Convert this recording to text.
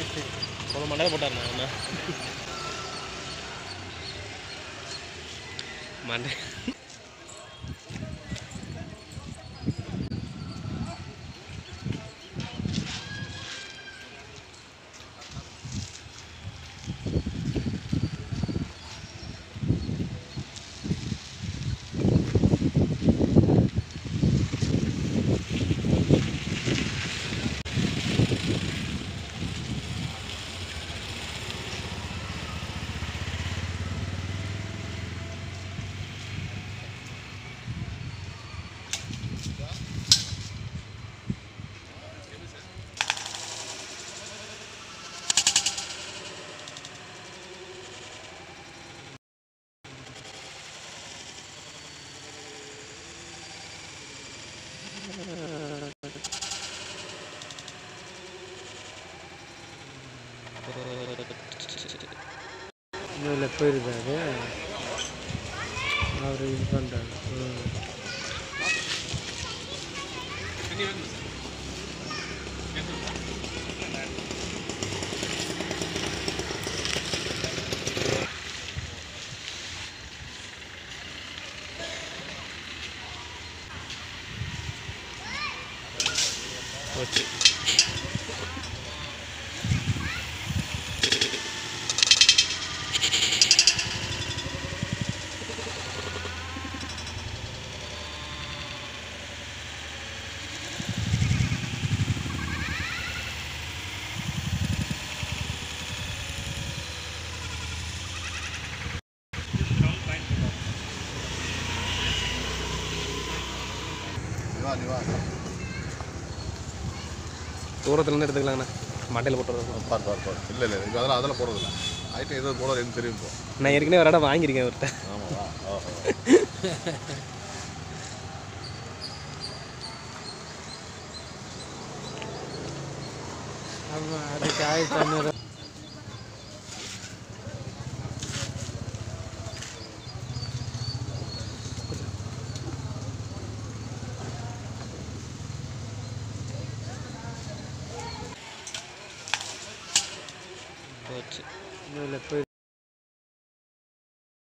ஒரு மண்டல போட்டார் என்ன மண்டை இதில் போயிருக்காரு அவர் இது பண்ணுறாரு. போச்சு தூரத்துலேருந்து எடுத்துக்கலாங்கண்ணா மண்டையில் போட்டுறது பார்த்து இல்லை இல்லை இப்போ அதெல்லாம் போடுறதில்ல ஐட்டம் எதுவும் போடுறது எனக்கு தெரியும் இப்போ. நான் ஏற்கனவே ஒரு இடம் வாங்கியிருக்கேன் அவர்கிட்ட. ஆமாவா? ஓஹோ. ஆமாம், அதுக்கு 1500 போச்சு இதில் போய்